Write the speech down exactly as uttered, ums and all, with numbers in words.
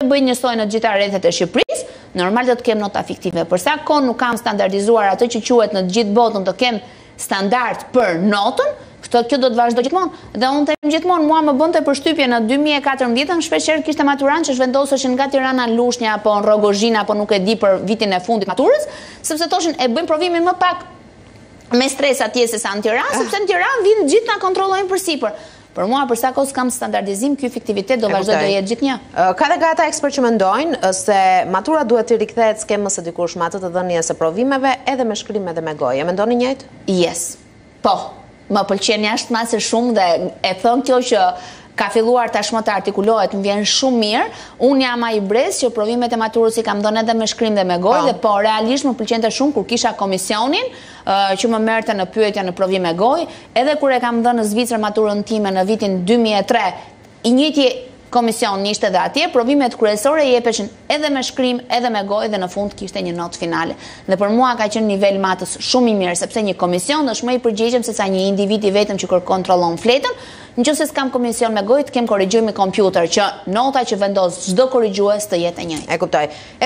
bëjnë njësoj në gjitha rrethet e Shqipërisë, normal do të kem nota fiktive. Për sa kohë nuk kam standardizuar atë që quhet në gjithë botën të kem standard për notën, Këtë kjo do të vazhdo gjithmonë. Dhe unë them gjithmonë, mua më bënte përshtypje në dy mijë e katërmbëdhjetë, shpeshherë kishte maturant që zhvendoseshin nga Tirana në Lushnjë apo në Rogozhin apo nuk e di për vitin e fundit maturës, sepse thoshin e bëjmë provimin më pak me stres atje se sa në Tiranë, sepse në Tiranë vinë gjithë na kontrollojnë përsipër. Për mua, për sa kohë s'kam standardizim, ky fiktivitet do vazhdoj të jetë gjithnjë. Ka dhe gata ekspert që mendojnë se matura duhet të rikthehet skemës së dikush me atë të dhënies së provimeve edhe me shkrim edhe me gojë. E mendoni njëjtë? Yes. Po. Më pëlqen jashtëmase shumë dhe e thon kjo që ka filluar tashmë të artikulohet, më vjen shumë mirë. Unë jam ai brez që provimet e maturës i kam dhënë edhe me shkrim dhe me gojë, dhe po realisht më pëlqente shumë kur kisha komisionin uh, që më merrte në pyetja në provim me gojë, edhe kur e kam dhënë në Zvicër maturën time në vitin dy mijë e tre, i njëjti komision ishte dhe atje, provimet kryesore jepeshin edhe me shkrim, edhe me gojë dhe në fund kishte një notë finale. Dhe për mua ka qenë nivel matës shumë i mirë, sepse një komision është më i përgjegjshëm se sa një individ i vetëm që kontrollon fletën. Nëse s'kam komision me gojë, të kem korrigjim me kompjuter që nota që vendos çdo korrigjues të jetë e njëjtë. E kuptoj.